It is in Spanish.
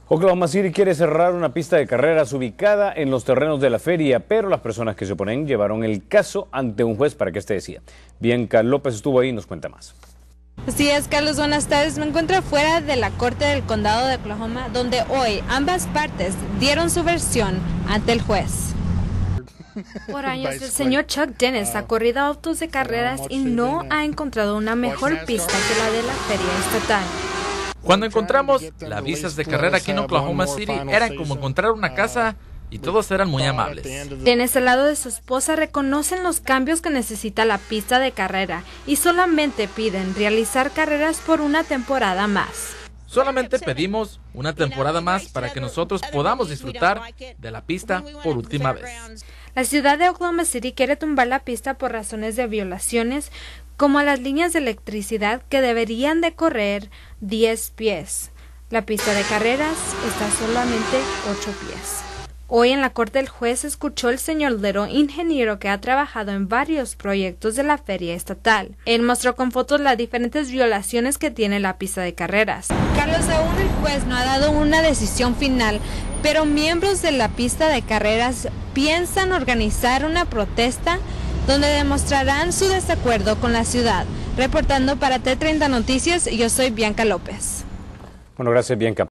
Oklahoma City quiere cerrar una pista de carreras ubicada en los terrenos de la feria, pero las personas que se oponen llevaron el caso ante un juez para que este decida. Bianca López estuvo ahí y nos cuenta más. Así es, Carlos, buenas tardes. Me encuentro fuera de la Corte del Condado de Oklahoma, donde hoy ambas partes dieron su versión ante el juez. Por años, el señor Chuck Dennis ha corrido autos de carreras y no ha encontrado una mejor pista que la de la feria estatal. Cuando encontramos las vistas de carrera aquí en Oklahoma City, eran como encontrar una casa y todos eran muy amables. Dennis, al lado de su esposa, reconocen los cambios que necesita la pista de carrera y solamente piden realizar carreras por una temporada más. Solamente pedimos una temporada más para que nosotros podamos disfrutar de la pista por última vez. La ciudad de Oklahoma City quiere tumbar la pista por razones de violaciones, como las líneas de electricidad que deberían de correr 10 pies. La pista de carreras está solamente 8 pies. Hoy en la corte el juez escuchó al señor Little, ingeniero que ha trabajado en varios proyectos de la feria estatal. Él mostró con fotos las diferentes violaciones que tiene la pista de carreras. Carlos, aún el juez no ha dado una decisión final, pero miembros de la pista de carreras piensan organizar una protesta donde demostrarán su desacuerdo con la ciudad. Reportando para T30 Noticias, yo soy Bianca López. Bueno, gracias, Bianca.